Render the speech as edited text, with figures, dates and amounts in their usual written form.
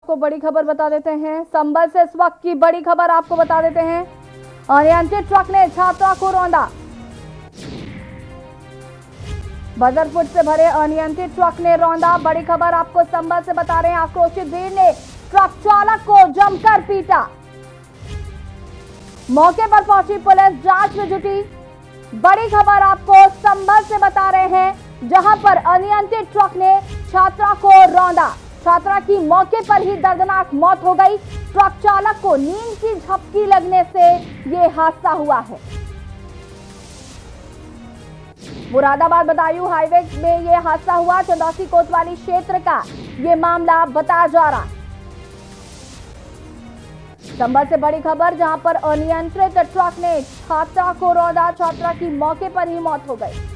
को बड़ी खबर बता देते हैं। संभल से इस वक्त की बड़ी खबर आपको बता देते हैं। अनियंत्रित ट्रक ने छात्रा को रौंदा। बदरपुर से भरे अनियंत्रित ट्रक ने रौंदा। बड़ी खबर आपको संभल से बता रहे हैं। आक्रोशित भीड़ ने ट्रक चालक को जमकर पीटा। मौके पर पहुंची पुलिस जांच में जुटी। बड़ी खबर आपको संभल से बता रहे हैं, जहां पर अनियंत्रित ट्रक ने छात्रा को रौंदा। छात्रा की मौके पर ही दर्दनाक मौत हो गई। ट्रक चालक को नींद की झपकी लगने से ये हादसा हुआ है। मुरादाबाद बदायूं हाईवे में ये हादसा हुआ। चंदौसी कोतवाली क्षेत्र का ये मामला बताया जा रहा है। संभल से बड़ी खबर, जहां पर अनियंत्रित ट्रक ने छात्रा को रौंदा। छात्रा की मौके पर ही मौत हो गई।